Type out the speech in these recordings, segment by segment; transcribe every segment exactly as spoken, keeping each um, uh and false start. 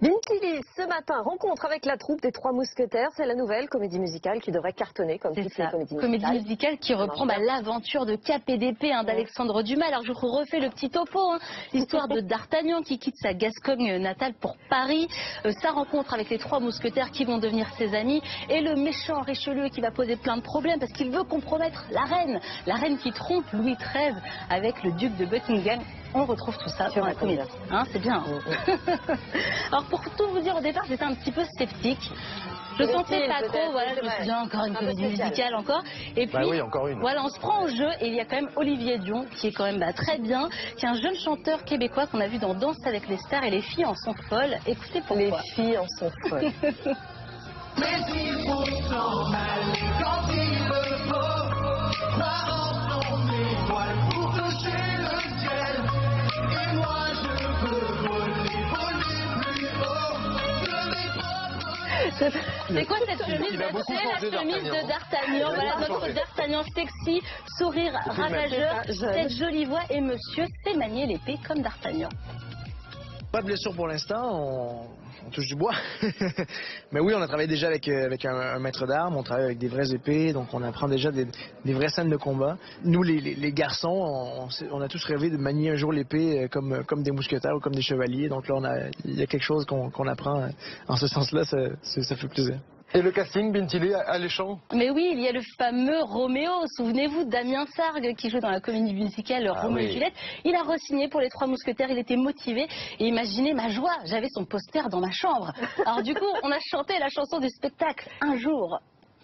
Bintili, ce matin, rencontre avec la troupe des Trois Mousquetaires. C'est la nouvelle comédie musicale qui devrait cartonner comme toutes les comédies musicales. Comédie musicale qui reprend bah, l'aventure de K P D P hein, d'Alexandre Dumas. Alors je vous refais le petit topo. Hein. L'histoire de D'Artagnan qui quitte sa Gascogne natale pour Paris. Euh, sa rencontre avec les Trois Mousquetaires qui vont devenir ses amis. Et le méchant Richelieu qui va poser plein de problèmes parce qu'il veut compromettre la reine. La reine qui trompe Louis treize avec le duc de Buckingham. On retrouve tout ça dans la comédie. Hein, c'est bien. Hein. Alors pour tout vous dire, au départ, j'étais un petit peu sceptique. Je sentais pas trop, voilà, je me suis dit encore une comédie musicale encore. Et puis, bah oui, encore une. Voilà, on se prend au jeu et il y a quand même Olivier Dion qui est quand même bah, très bien, qui est un jeune chanteur québécois qu'on a vu dans Danse avec les stars et les filles en sont folles. Écoutez pourquoi. Les filles en sont folles. Mais il faut s'en aller quand il me faut, par en mes voiles pour toucher le ciel. Et moi je veux voler, voler plus haut, je vais pas voler. C'est quoi cette chemise? Il a beaucoup C'est changé, la chemise de D'Artagnan. Voilà notre changé. D'Artagnan sexy, sourire ravageur, cette jolie voix et monsieur sait manier l'épée comme D'Artagnan. Pas de blessure pour l'instant, on, on touche du bois. Mais oui, on a travaillé déjà avec, avec un, un maître d'armes, on travaille avec des vraies épées, donc on apprend déjà des, des vraies scènes de combat. Nous, les, les, les garçons, on, on a tous rêvé de manier un jour l'épée comme, comme des mousquetaires ou comme des chevaliers. Donc là, on a, il y a quelque chose qu'on qu'on apprend en ce sens-là, ça, ça, ça fait plaisir. Et le casting, Bintili, alléchant? Mais oui, il y a le fameux Roméo. Souvenez-vous, Damien Sargue, qui joue dans la comédie musicale ah, Roméo oui. et Juliette. Il a re-signé pour les Trois Mousquetaires, il était motivé. Et imaginez ma joie, j'avais son poster dans ma chambre. Alors du coup, on a chanté la chanson du spectacle, Un jour.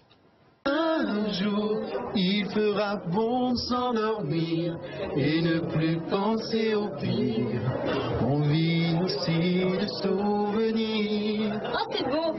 Un jour, il fera bon de s'endormir et ne plus penser au pire. On vit aussi de souvenirs. Oh, c'est beau.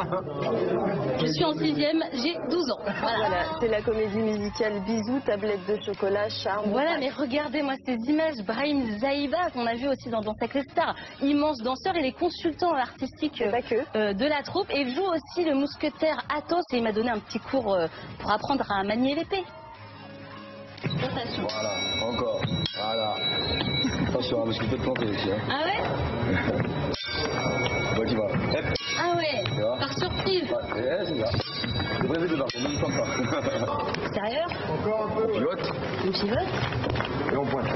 Je suis en sixième, j'ai douze ans. Voilà. Voilà, c'est la comédie musicale Bisous, tablette de chocolat, charme. Voilà, mais regardez-moi ces images. Brahim Zaïba, qu'on a vu aussi dans Danse avec les stars, immense danseur, il est consultant artistique Pas que. euh, de la troupe et il joue aussi le mousquetaire Athos et il m'a donné un petit cours euh, pour apprendre à manier l'épée. Attention. Voilà, encore, voilà. Attention, parce que tu peux te planter aussi. Hein. Ah ouais? Bon, tu vas. Hep. Ah ouais, Tu vois? par surprise. Ouais, ouais, c'est ça. Le brevet de barre, on ne le sent pas. Sérieux? Encore un peu. On pivote. On pivote? Et on pointe.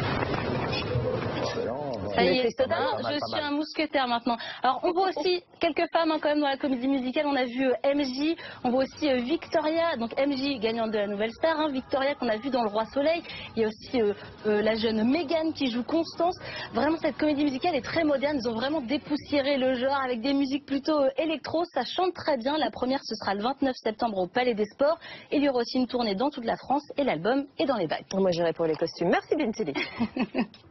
Ça y est, C'est total, hein, pas mal, je pas suis mal. un mousquetaire maintenant. Alors on voit aussi quelques femmes hein, quand même dans la comédie musicale. On a vu euh, M J, on voit aussi euh, Victoria, donc M J gagnante de la Nouvelle Star, hein, Victoria qu'on a vu dans Le Roi Soleil. Il y a aussi euh, euh, la jeune Megan qui joue Constance. Vraiment cette comédie musicale est très moderne. Ils ont vraiment dépoussiéré le genre avec des musiques plutôt euh, électro. Ça chante très bien. La première ce sera le vingt-neuf septembre au Palais des Sports. Et il y aura aussi une tournée dans toute la France et l'album est dans les bacs. Moi j'irai pour les costumes. Merci Bintili.